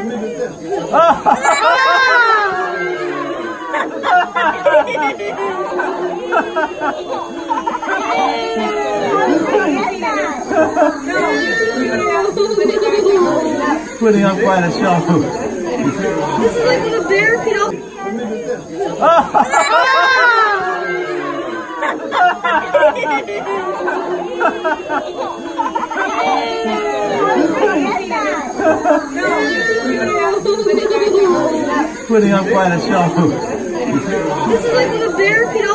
Putting up quite a show. This is like when a bear can open. Putting up quite a show. This is like when a bear can open.